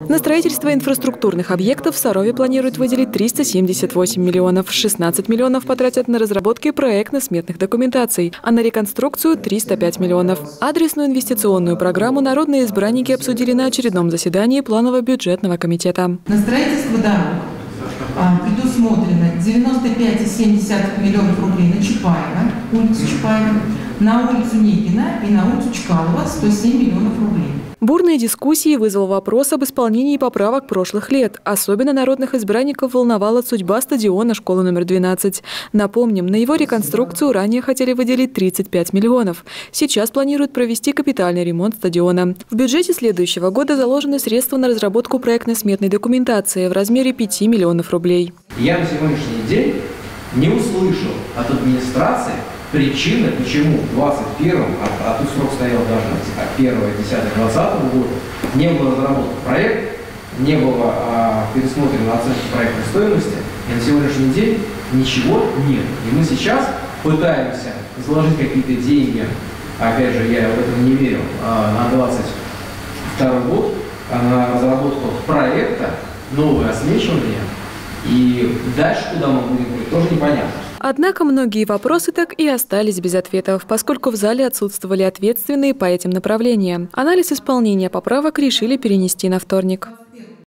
На строительство инфраструктурных объектов в Сарове планируют выделить 378 миллионов. 16 миллионов потратят на разработки проектно-сметных документаций, а на реконструкцию – 305 миллионов. Адресную инвестиционную программу народные избранники обсудили на очередном заседании Планово-бюджетного комитета. На строительство дорог предусмотрено 95,7 миллионов рублей на Чапаева, улицу Чапаева, на улицу Никина и на улицу Чкалова 107 миллионов рублей. Бурные дискуссии вызвал вопрос об исполнении поправок прошлых лет. Особенно народных избранников волновала судьба стадиона школы номер 12. Напомним, на его реконструкцию ранее хотели выделить 35 миллионов. Сейчас планируют провести капитальный ремонт стадиона. В бюджете следующего года заложены средства на разработку проектно-сметной документации в размере 5 миллионов рублей. Я на сегодняшний день не услышал от администрации причины, почему в 2021, а тут срок стоял даже от 1.10.2020 года, не был разработан проект, не было пересмотрена оценка проектной стоимости, и на сегодняшний день ничего нет. И мы сейчас пытаемся заложить какие-то деньги, опять же, я в этом не верю, на 2022 год, на разработку проекта, новое освещение, и дальше куда мы будем говорить, тоже непонятно. Однако многие вопросы так и остались без ответов, поскольку в зале отсутствовали ответственные по этим направлениям. Анализ исполнения поправок решили перенести на вторник.